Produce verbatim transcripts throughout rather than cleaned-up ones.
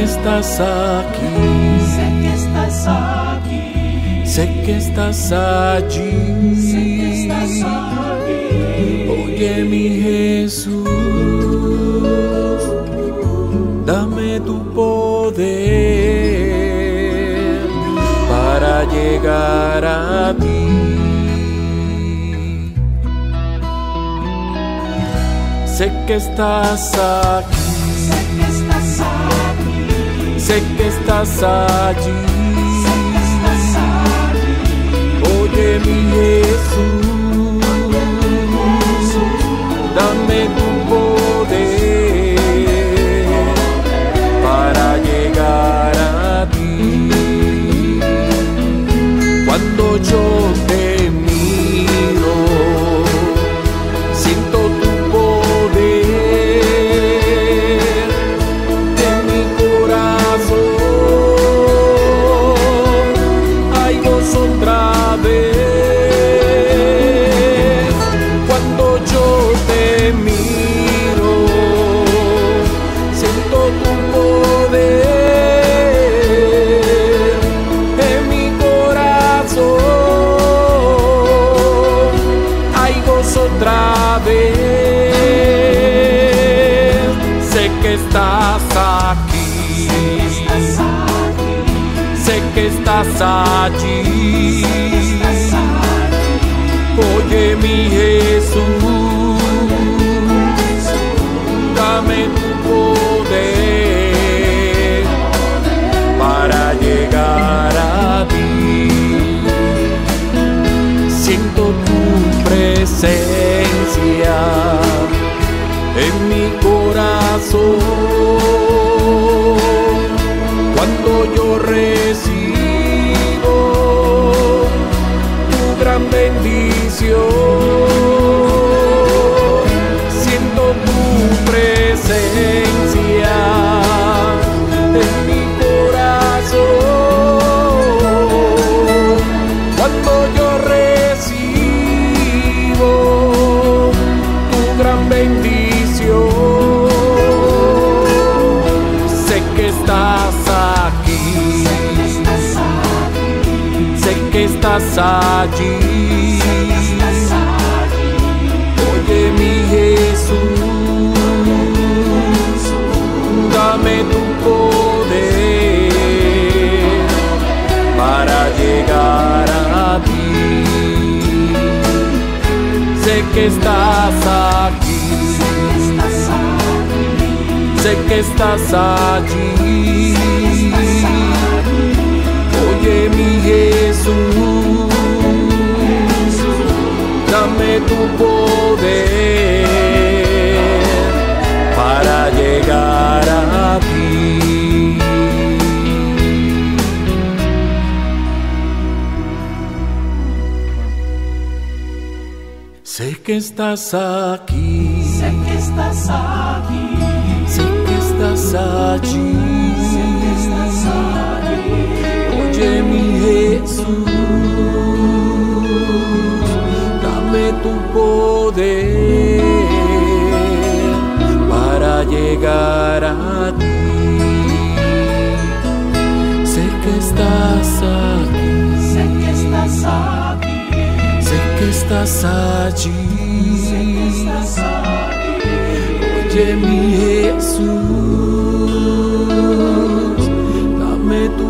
que estás aquí, sé que estás aquí, sé que estás allí, sé que estás aquí. Oye mi Jesús, dame tu poder para llegar a ti. Sé que estás aquí, Sé que estás aquí, sé que estás allí, sé que estás aquí. oye mi Jesús, dame tu poder para llegar a ti. Cuando yo te miro, siento tu poder en mi corazón. Hay gozo otra vez. Cuando yo te miro, siento tu poder en mi corazón. Hay gozo otra vez. Sé que estás aquí, Estás aquí, sé que estás allí. estás aquí. Oye mi Jesús, dame tu poder para llegar a ti. Siento tu presencia en mi corazón. Cuando yo recibo tu gran bendición, siento tu presencia en mi corazón. Cuando yo recibo tu gran bendición, sé que estás aquí, Estás aquí, sé que estás allí. estás aquí. Oye mi Jesús, dame tu poder para llegar a ti. Sé que estás aquí, Estás aquí, sé que estás allí. Oye mi Jesús, dame tu poder para llegar a ti. Sé que estás aquí, sé que estás aquí, sé que estás allí. sé que estás aquí. Oye mi Jesús, dame tu poder para llegar a ti. Sé que estás aquí, Sé que estás aquí, sé que estás allí. sé que estás aquí. Oye mi Jesús, dame tu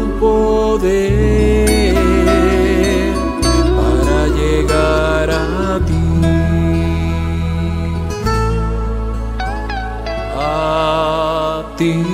poder para llegar a ti. A ti.